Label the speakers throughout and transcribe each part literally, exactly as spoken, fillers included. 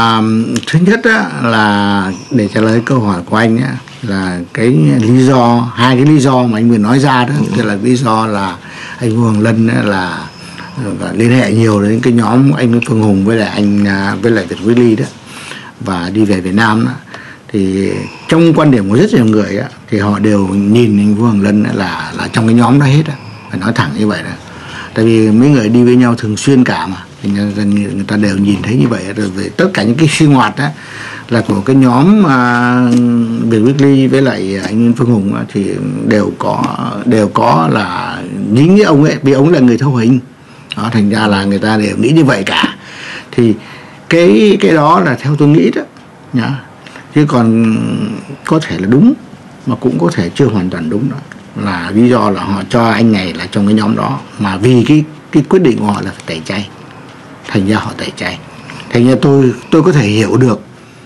Speaker 1: À, thứ nhất á, là để trả lời câu hỏi của anh á, là cái lý do, hai cái lý do mà anh vừa nói ra đó, tức là lý do là anh Hoàng Lân á, là liên hệ nhiều đến cái nhóm anh Phương Hùng với lại anh với lại Việt Willy đó và đi về Việt Nam đó. Thì trong quan điểm của rất nhiều người á, thì họ đều nhìn anh Hoàng Lân là là trong cái nhóm đó hết á, phải nói thẳng như vậy đó. Tại vì mấy người đi với nhau thường xuyên cả mà, thì người ta đều nhìn thấy như vậy. Rồi về tất cả những cái sinh hoạt á là của cái nhóm uh, Việt Willy với lại anh Phương Hùng á, thì đều có đều có là dính với ông ấy, vì ông là người thâu hình đó, thành ra là người ta đều nghĩ như vậy cả. Thì cái cái đó là theo tôi nghĩ đó nhá. Chứ còn có thể là đúng mà cũng có thể chưa hoàn toàn đúng đó, là lý do là họ cho anh này là trong cái nhóm đó, mà vì cái cái quyết định của họ là phải tẩy chay, thành ra họ tẩy chay. Thành ra tôi tôi có thể hiểu được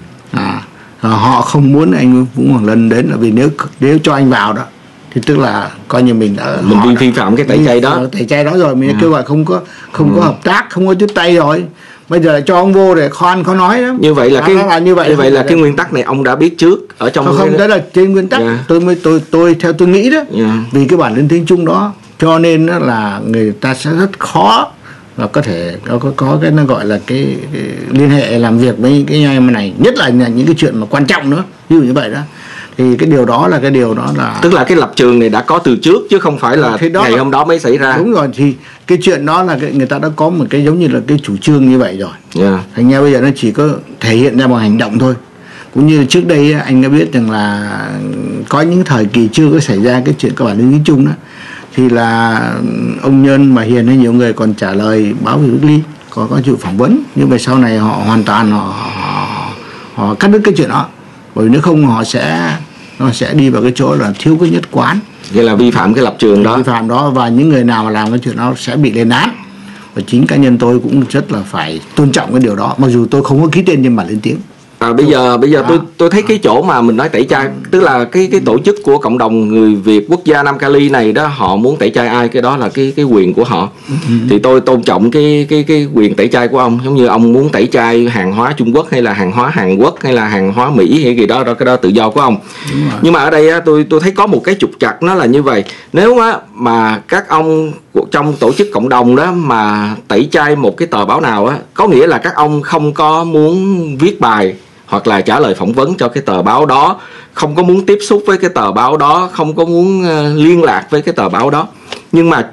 Speaker 1: à, họ không muốn anh Vũ Hoàng Lân đến, là vì nếu nếu cho anh vào đó thì tức là coi như mình đã
Speaker 2: mình vi vi phạm cái tẩy chay đó,
Speaker 1: tẩy chay đó rồi mình
Speaker 2: à.
Speaker 1: kêu gọi không có không ừ. có hợp tác, không có tiếp tay rồi. Bây giờ lại cho ông vô để khoan khó nói đó.
Speaker 2: Như vậy là cái
Speaker 1: là như vậy,
Speaker 2: như vậy là cái nguyên tắc này ông đã biết trước ở trong
Speaker 1: không, không đó là trên nguyên tắc. Yeah. tôi mới tôi tôi theo tôi nghĩ đó. Yeah. Vì cái bản lĩnh tiếng Trung đó cho nên là người ta sẽ rất khó là có thể có có, có cái nó gọi là cái, cái liên hệ làm việc với cái em này, nhất là những cái chuyện mà quan trọng nữa, ví dụ như vậy đó. Thì cái điều đó là cái điều đó là
Speaker 2: tức là cái lập trường này đã có từ trước chứ không phải là ngày hôm đó mới xảy ra.
Speaker 1: Đúng rồi, thì cái chuyện đó là cái, người ta đã có một cái giống như là cái chủ trương như vậy rồi. Yeah. Thành ra bây giờ nó chỉ có thể hiện ra bằng hành động thôi. Cũng như trước đây anh đã biết rằng là có những thời kỳ chưa có xảy ra cái chuyện các bản lĩnh tiếng Trung đó, thì là ông Nhân mà Hiền hay nhiều người còn trả lời báo Việt Willy, có có chịu phỏng vấn, nhưng mà sau này họ hoàn toàn họ họ, họ cắt đứt cái chuyện đó, bởi nếu không họ sẽ nó sẽ đi vào cái chỗ là thiếu cái nhất quán,
Speaker 2: vậy là vi phạm cái lập trường đó,
Speaker 1: vi phạm đó, và những người nào mà làm cái chuyện đó sẽ bị lên án. Và chính cá nhân tôi cũng rất là phải tôn trọng cái điều đó, mặc dù tôi không có ký tên trên bản lên tiếng.
Speaker 2: À, bây giờ bây giờ à. tôi tôi thấy cái chỗ mà mình nói tẩy chay, ừ. tức là cái cái tổ chức của cộng đồng người Việt quốc gia Nam Cali này đó, họ muốn tẩy chay ai, cái đó là cái cái quyền của họ. Ừ. Thì tôi tôn trọng cái cái cái quyền tẩy chay của ông, giống như ông muốn tẩy chay hàng hóa Trung Quốc hay là hàng hóa Hàn Quốc hay là hàng hóa Mỹ hay gì đó, đó cái đó tự do của ông. Nhưng mà ở đây á, tôi tôi thấy có một cái trục trặc, nó là như vậy. Nếu á, mà các ông trong tổ chức cộng đồng đó mà tẩy chay một cái tờ báo nào á, có nghĩa là các ông không có muốn viết bài hoặc là trả lời phỏng vấn cho cái tờ báo đó, không có muốn tiếp xúc với cái tờ báo đó, không có muốn uh, liên lạc với cái tờ báo đó. Nhưng mà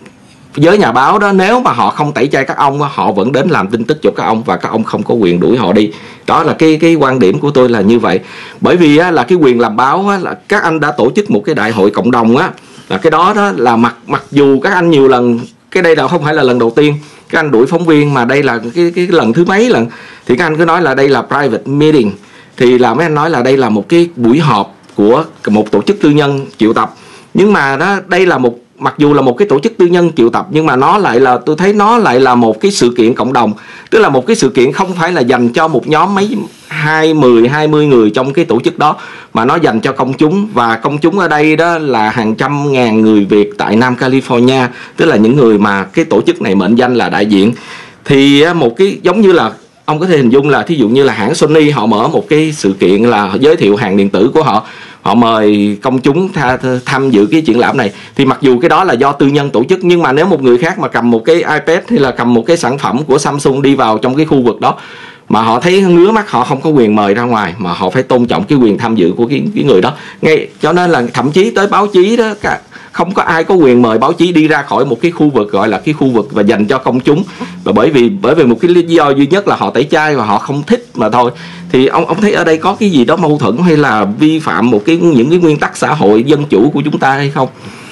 Speaker 2: với nhà báo đó, nếu mà họ không tẩy chay các ông, họ vẫn đến làm tin tức cho các ông và các ông không có quyền đuổi họ đi. Đó là cái cái quan điểm của tôi là như vậy. Bởi vì á, là cái quyền làm báo á, là các anh đã tổ chức một cái đại hội cộng đồng á, là cái đó đó là mặc mặc dù các anh nhiều lần, cái đây là không phải là lần đầu tiên các anh đuổi phóng viên, mà đây là cái, cái, cái lần thứ mấy lần, thì các anh cứ nói là đây là private meeting, thì là mấy anh nói là đây là một cái buổi họp của một tổ chức tư nhân triệu tập. Nhưng mà đó, đây là một, mặc dù là một cái tổ chức tư nhân triệu tập, nhưng mà nó lại là, tôi thấy nó lại là một cái sự kiện cộng đồng, tức là một cái sự kiện không phải là dành cho một nhóm mấy hai mươi hai mươi người trong cái tổ chức đó, mà nó dành cho công chúng. Và công chúng ở đây đó là hàng trăm ngàn người Việt tại Nam California, tức là những người mà cái tổ chức này mệnh danh là đại diện. Thì một cái giống như là ông có thể hình dung là thí dụ như là hãng Sony họ mở một cái sự kiện là giới thiệu hàng điện tử của họ, họ mời công chúng tha, tham dự cái triển lãm này, thì mặc dù cái đó là do tư nhân tổ chức, nhưng mà nếu một người khác mà cầm một cái iPad hay là cầm một cái sản phẩm của Samsung đi vào trong cái khu vực đó mà họ thấy ngứa mắt, họ không có quyền mời ra ngoài, mà họ phải tôn trọng cái quyền tham dự của cái, cái người đó. Ngay cho nên là thậm chí tới báo chí đó, cả, không có ai có quyền mời báo chí đi ra khỏi một cái khu vực gọi là cái khu vực và dành cho công chúng, và bởi vì bởi vì một cái lý do duy nhất là họ tẩy chay và họ không thích mà thôi. Thì ông ông thấy ở đây có cái gì đó mâu thuẫn hay là vi phạm một cái những cái nguyên tắc xã hội dân chủ của chúng ta hay không?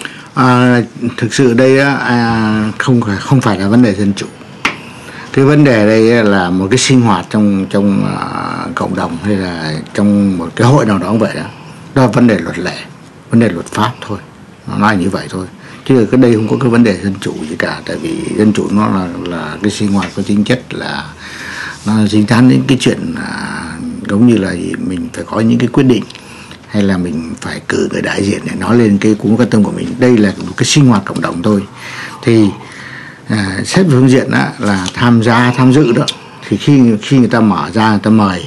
Speaker 1: À, thực sự đây à, không không phải là vấn đề dân chủ. Cái vấn đề đây là một cái sinh hoạt trong trong uh, cộng đồng hay là trong một cái hội nào đó cũng vậy đó. Đó là vấn đề luật lệ, vấn đề luật pháp thôi. Nó nói như vậy thôi. Chứ cái đây không có cái vấn đề dân chủ gì cả. Tại vì dân chủ nó là là cái sinh hoạt có tính chất là nó dính dáng đến cái chuyện uh, giống như là mình phải có những cái quyết định, hay là mình phải cử người đại diện để nói lên cái cuốn quan tâm của mình. Đây là một cái sinh hoạt cộng đồng thôi. Thì à, xét phương diện đó là tham gia tham dự đó thì khi khi người ta mở ra, người ta mời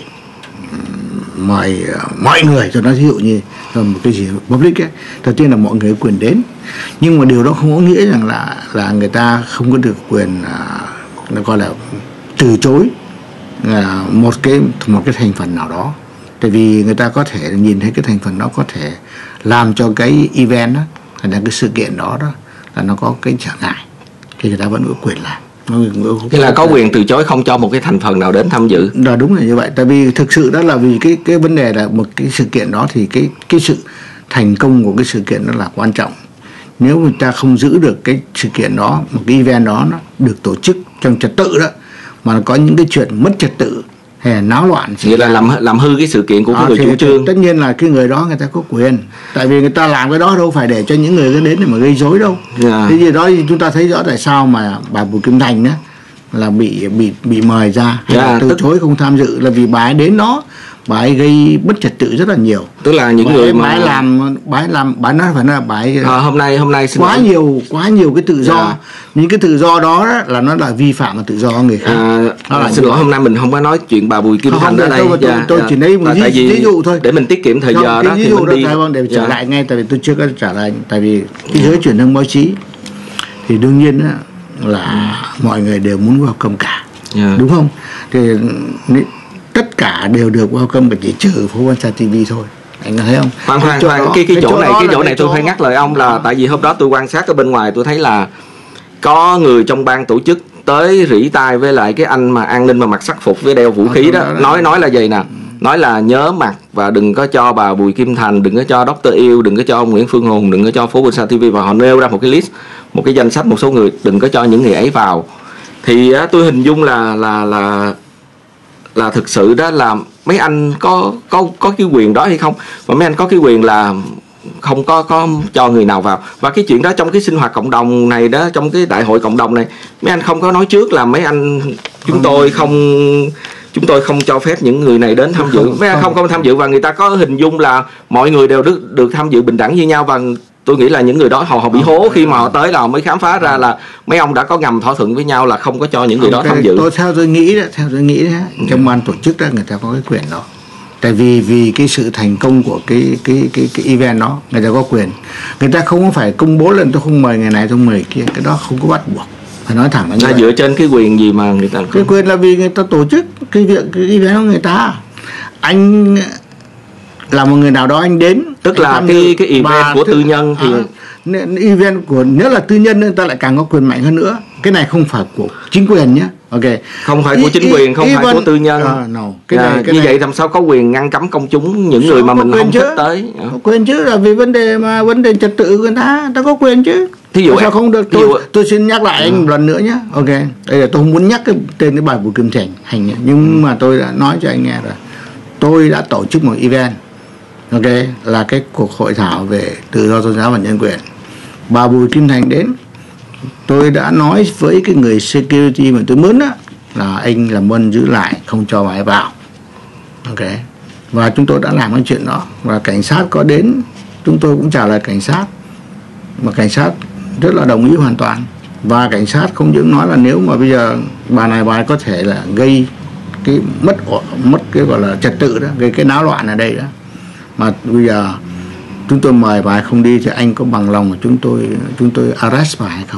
Speaker 1: mời mọi người, cho nó ví dụ như một cái gì public ấy, đầu tiên là mọi người có quyền đến, nhưng mà điều đó không có nghĩa rằng là là người ta không có được quyền nó gọi là từ chối một cái một cái thành phần nào đó, tại vì người ta có thể nhìn thấy cái thành phần đó có thể làm cho cái event đó, hay là cái sự kiện đó đó là nó có cái trở ngại, thì người ta vẫn có quyền làm.
Speaker 2: Thế là có quyền từ chối không cho một cái thành phần nào đến tham dự.
Speaker 1: Đó, đúng là như vậy. Tại vì thực sự đó là vì cái cái vấn đề là một cái sự kiện đó thì cái cái sự thành công của cái sự kiện đó là quan trọng. Nếu người ta không giữ được cái sự kiện đó, một cái event đó nó được tổ chức trong trật tự đó, mà có những cái chuyện mất trật tự hay là náo loạn,
Speaker 2: nghĩa là làm làm hư cái sự kiện của cái người chủ trương.
Speaker 1: Tất nhiên là cái người đó người ta có quyền, tại vì người ta làm cái đó đâu phải để cho những người đến để mà gây rối đâu. Yeah. Thế gì đó thì chúng ta thấy rõ tại sao mà bà Bùi Kim Thành đó là bị bị bị mời ra hay yeah, là từ tức... chối không tham dự, là vì bà ấy đến đó bà ấy gây bất trật tự rất là nhiều.
Speaker 2: Tức là những bà người ấy,
Speaker 1: mà bà ấy làm bà ấy làm bà ấy nói phải nói là bà ấy
Speaker 2: à, hôm nay hôm nay
Speaker 1: quá nói. nhiều quá nhiều cái tự do. Yeah. Những cái tự do đó, đó là nó là vi phạm vào tự do người khác.
Speaker 2: À, à, xin lỗi, hôm nay mình không có nói chuyện bà Bùi Kim Thành ở đây.
Speaker 1: Tôi,
Speaker 2: dạ,
Speaker 1: tôi
Speaker 2: dạ.
Speaker 1: chỉ lấy một ví, ví dụ thôi
Speaker 2: để mình tiết kiệm thời
Speaker 1: không,
Speaker 2: giờ đó
Speaker 1: ví
Speaker 2: thì
Speaker 1: dụ
Speaker 2: mình
Speaker 1: đó,
Speaker 2: đi.
Speaker 1: Vâng, để
Speaker 2: dạ.
Speaker 1: trở lại ngay, tại vì tôi chưa có trả lời. Tại vì cái giới truyền thông báo chí thì đương nhiên đó, là ừ. mọi người đều muốn welcome cả, yeah. đúng không? Thì tất cả đều được welcome, mà chỉ trừ Phố Quan Sa ti vi thôi. Anh thấy không?
Speaker 2: Khoan khoan khoan, cái cái, cái chỗ, chỗ này cái chỗ này tôi phải nhắc lời ông là đó. Tại vì hôm đó tôi quan sát ở bên ngoài, tôi thấy là có người trong ban tổ chức tới rỉ tai với lại cái anh mà an ninh mà mặc sắc phục với đeo vũ khí đó, đó, đó, nói nói là gì nè, nói là nhớ mặt và đừng có cho bà Bùi Kim Thành, đừng có cho Doctor Yêu, đừng có cho ông Nguyễn Phương Hùng, đừng có cho Phố Quan Sa ti vi, và họ nêu ra một cái list, một cái danh sách một số người, đừng có cho những người ấy vào. Thì á, tôi hình dung là là là là thực sự đó là mấy anh có có có cái quyền đó hay không, và mấy anh có cái quyền là không có có cho người nào vào. Và cái chuyện đó trong cái sinh hoạt cộng đồng này đó, trong cái đại hội cộng đồng này, mấy anh không có nói trước là mấy anh chúng tôi không chúng tôi không cho phép những người này đến tham dự. Mấy anh không không tham dự, và người ta có hình dung là mọi người đều được được tham dự bình đẳng như nhau. Và tôi nghĩ là những người đó họ họ bị hố khi mà họ tới là họ mới khám phá ra là mấy ông đã có ngầm thỏa thuận với nhau là không có cho những người đó tham dự.
Speaker 1: Tôi theo tôi nghĩ đó, theo tôi nghĩ đó, trong ban tổ chức đó người ta có cái quyền đó. Tại vì vì cái sự thành công của cái cái cái cái event đó, người ta có quyền. Người ta không phải công bố lên tôi không mời người này, tôi mời người kia, cái đó không có bắt buộc. Phải nói thẳng là
Speaker 2: dựa trên cái quyền gì mà người ta không?
Speaker 1: Cái quyền là vì người ta tổ chức cái việc cái event của người ta. Anh là một người nào đó anh đến,
Speaker 2: tức là cái cái event của tư nhân thì
Speaker 1: à, event của nếu là tư nhân người ta lại càng có quyền mạnh hơn nữa. Cái này không phải của chính quyền nhé. Ok.
Speaker 2: Không phải của chính quyền, không phải của tư nhân.
Speaker 1: Uh, no. Cái
Speaker 2: à,
Speaker 1: này, cái
Speaker 2: như
Speaker 1: này.
Speaker 2: vậy làm sao có quyền ngăn cấm công chúng, những người mà mình không
Speaker 1: chứ?
Speaker 2: thích tới?
Speaker 1: Có quyền chứ, là vì vấn đề mà vấn đề trật tự của người ta, người ta có quyền chứ.
Speaker 2: Thí dụ
Speaker 1: sao
Speaker 2: em,
Speaker 1: không được? Tôi
Speaker 2: dụ...
Speaker 1: tôi xin nhắc lại anh một lần nữa nhé. Ok. Đây là tôi không muốn nhắc cái tên cái bài Bùi Kim Thành hành, nhưng mà tôi đã nói cho anh nghe rồi. Tôi đã tổ chức một event, ok, là cái cuộc hội thảo về tự do tôn giáo và nhân quyền. Bà Bùi Kim Thành đến, tôi đã nói với cái người security mà tôi mướn á là anh làm ơn giữ lại, không cho bà ấy vào. Ok. Và chúng tôi đã làm cái chuyện đó, và cảnh sát có đến, chúng tôi cũng trả lời cảnh sát, mà cảnh sát rất là đồng ý hoàn toàn. Và cảnh sát không những nói là nếu mà bây giờ bà này bà ấy có thể là gây cái mất mất cái gọi là trật tự đó, gây cái náo loạn ở đây đó, mà bây giờ chúng tôi mời bà ấy không đi, thì anh có bằng lòng của chúng tôi chúng tôi arrest bà hay không?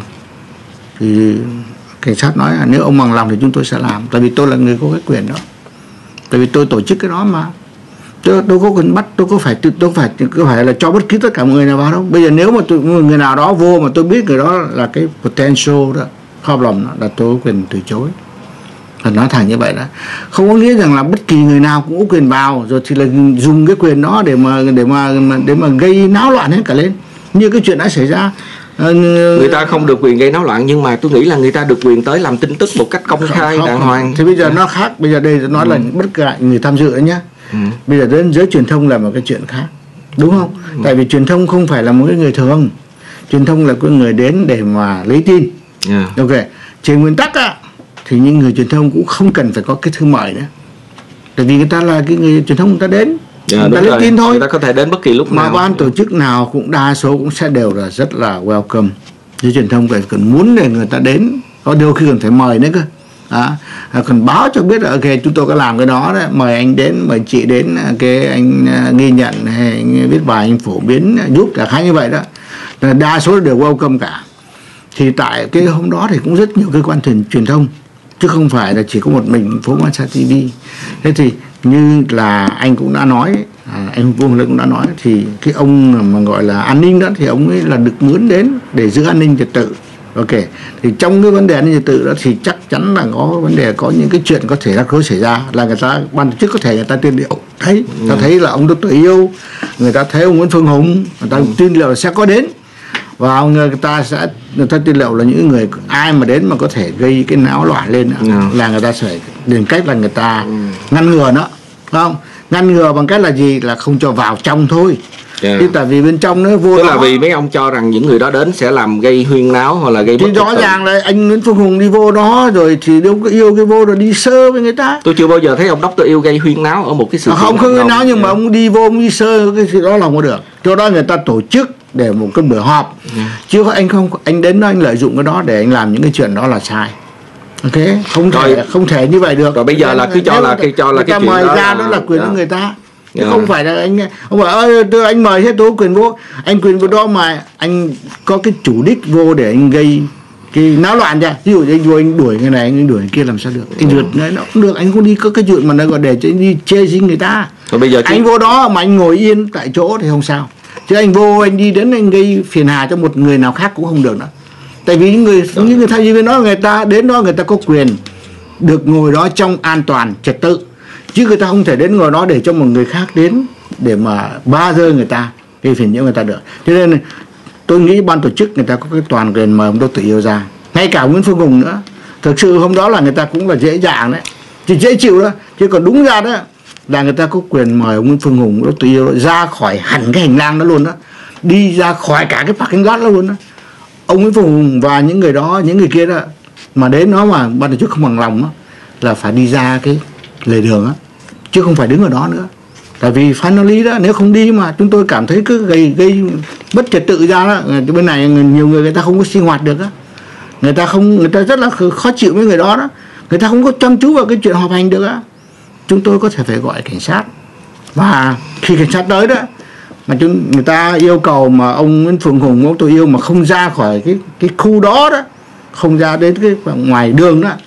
Speaker 1: Thì cảnh sát nói là nếu ông bằng lòng thì chúng tôi sẽ làm, tại vì tôi là người có cái quyền đó, tại vì tôi tổ chức cái đó mà. Tôi, tôi có quyền bắt, tôi có phải tôi phải có phải là cho bất cứ tất cả mọi người nào vào đâu. Bây giờ nếu mà tôi, người nào đó vô mà tôi biết người đó là cái potential đó, problem đó, là tôi có quyền từ chối. Phải nói thẳng như vậy đó. Không có nghĩa rằng là bất kỳ người nào cũng có quyền vào, rồi thì là dùng cái quyền đó để mà để mà để mà gây náo loạn hết cả lên. Như cái chuyện đã xảy ra.
Speaker 2: Người ta không được quyền gây náo loạn, nhưng mà tôi nghĩ là người ta được quyền tới làm tin tức một cách công khai đàng hoàng.
Speaker 1: Thì bây giờ nó khác, bây giờ đây nói ừ. là bất cả người tham dự nhé. Ừ. Bây giờ đến giới truyền thông là một cái chuyện khác, đúng không? Ừ. Tại vì truyền thông không phải là một cái người thường, truyền thông là cái người đến để mà lấy tin. Yeah. Ok. Trên nguyên tắc á, thì những người truyền thông cũng không cần phải có cái thư mời nữa, tại vì người ta là cái người truyền thông, người ta đến,
Speaker 2: yeah, người ta lấy tin thôi, người ta có thể đến bất kỳ lúc
Speaker 1: mà
Speaker 2: nào.
Speaker 1: ban tổ chức nào cũng đa số cũng sẽ đều là rất là welcome. Giới truyền thông phải cần muốn để người ta đến, có điều khi cần phải mời nữa cơ. À, còn báo cho biết là ok chúng tôi có làm cái đó đấy, mời anh đến, mời chị đến, cái anh ghi nhận hay anh viết bài, anh phổ biến giúp cả khái như vậy đó, đa số đều welcome cả. Thì tại cái hôm đó thì cũng rất nhiều cơ quan truyền, truyền thông, chứ không phải là chỉ có một mình Phố Quan Sát ti vi. Thế thì như là anh cũng đã nói, à, anh Vũ Hoàng Lân cũng đã nói, thì cái ông mà gọi là an ninh đó thì ông ấy là được mướn đến để giữ an ninh trật tự. Ok, thì trong cái vấn đề an ninh trật tự đó thì chắc chắn là có vấn đề, có những cái chuyện có thể là có xảy ra, là người ta ban tổ chức có thể người ta tiên liệu thấy, ừ. ta thấy là ông Đỗ Tử Yêu, người ta thấy ông Nguyễn Phương Hùng, người ta ừ. tiên liệu là sẽ có đến, và người ta sẽ người ta tiên liệu là những người ai mà đến mà có thể gây cái náo loạn lên ừ. là người ta sẽ tìm cách là người ta ừ. ngăn ngừa nó, phải không? Ngăn ngừa bằng cách là gì? Là không cho vào trong thôi. Yeah. Chứ tại vì bên trong nó vô, tức
Speaker 2: đó, là vì mấy ông cho rằng những người đó đến sẽ làm gây huyên náo hoặc là gây bất
Speaker 1: thì rõ ràng là anh Nguyễn Phương Hùng đi vô đó rồi thì đâu có yêu cái vô rồi đi sơ với người ta.
Speaker 2: Tôi chưa bao giờ thấy ông Đốc Tử Yêu gây huyên náo ở một cái sự
Speaker 1: à, không không gây náo, nhưng yeah. mà ông đi vô ông đi sơ cái sự đó là không có được. Cho đó người ta tổ chức để một cái buổi họp, yeah. chứ anh không anh đến đó anh lợi dụng cái đó để anh làm những cái chuyện đó là sai. Ok, không thể rồi, không thể như vậy được.
Speaker 2: Rồi bây giờ là cứ cho là cái cho là cái chuyện
Speaker 1: mời
Speaker 2: đó
Speaker 1: ra
Speaker 2: là,
Speaker 1: đó là quyền của
Speaker 2: yeah.
Speaker 1: người ta. Chứ
Speaker 2: yeah.
Speaker 1: không phải là anh ông bảo ơi tôi anh mời hết tôi quyền vô, anh quyền vô đó mà anh có cái chủ đích vô để anh gây cái náo loạn ra. Ví dụ anh vô anh đuổi người này anh đuổi người kia làm sao được, anh rượt ừ. nó cũng được, anh không đi có cái chuyện mà nó còn để cho anh đi chê xinh người ta.
Speaker 2: Rồi bây giờ
Speaker 1: anh chứ... vô đó mà anh ngồi yên tại chỗ thì không sao, chứ anh vô anh đi đến anh gây phiền hà cho một người nào khác cũng không được nữa. Tại vì những người rồi. những người tham gia bên đó người ta đến đó người ta có quyền được ngồi đó trong an toàn trật tự, chứ người ta không thể đến ngồi đó để cho một người khác đến để mà ba rơi người ta, gây phiền nhiễu người ta được. Cho nên tôi nghĩ ban tổ chức người ta có cái toàn quyền mời ông Đỗ Tử Yêu ra, ngay cả Nguyễn Phương Hùng nữa. Thực sự hôm đó là người ta cũng là dễ dàng đấy, chỉ dễ chịu đó, chứ còn đúng ra đó là người ta có quyền mời ông Nguyễn Phương Hùng, Đỗ Tử Yêu ra khỏi hẳn cái hành lang đó luôn đó, đi ra khỏi cả cái parking lot đó luôn đó. Ông Nguyễn Phương Hùng và những người đó, những người kia đó mà đến nó mà ban tổ chức không bằng lòng đó, là phải đi ra cái lề đường á, chứ không phải đứng ở đó nữa. Tại vì finally đó, nếu không đi mà chúng tôi cảm thấy cứ gây gây bất trật tự ra đó, bên này nhiều người người ta không có sinh hoạt được á, người ta không người ta rất là khó chịu với người đó đó, người ta không có chăm chú vào cái chuyện họp hành được á. Chúng tôi có thể phải gọi cảnh sát, và khi cảnh sát tới đó mà chúng người ta yêu cầu mà ông Nguyễn Phương Hùng, ông Tôi Yêu mà không ra khỏi cái cái khu đó đó, không ra đến cái ngoài đường đó,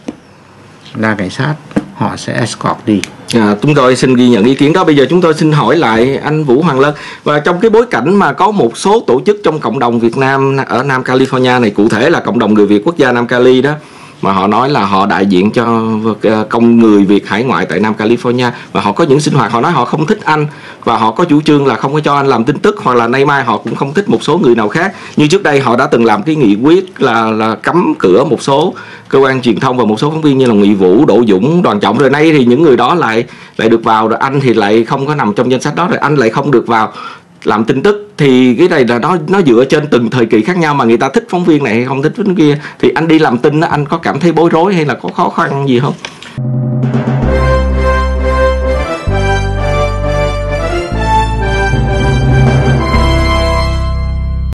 Speaker 1: là cảnh sát họ sẽ escort đi.
Speaker 2: À, chúng tôi xin ghi nhận ý kiến đó. Bây giờ chúng tôi xin hỏi lại anh Vũ Hoàng Lân, và trong cái bối cảnh mà có một số tổ chức trong cộng đồng Việt Nam ở Nam California này, cụ thể là cộng đồng người Việt quốc gia Nam Cali đó, mà họ nói là họ đại diện cho công người Việt hải ngoại tại Nam California, và họ có những sinh hoạt, họ nói họ không thích anh và họ có chủ trương là không có cho anh làm tin tức, hoặc là nay mai họ cũng không thích một số người nào khác. Như trước đây họ đã từng làm cái nghị quyết là là cấm cửa một số cơ quan truyền thông và một số phóng viên như là Nghị Vũ, Đỗ Dũng, Đoàn Trọng, rồi nay thì những người đó lại lại được vào, rồi anh thì lại không có nằm trong danh sách đó, rồi anh lại không được vào làm tin tức. Thì cái này là nó nó dựa trên từng thời kỳ khác nhau, mà người ta thích phóng viên này hay không thích phóng viên kia, thì anh đi làm tin đó, anh có cảm thấy bối rối hay là có khó khăn gì không?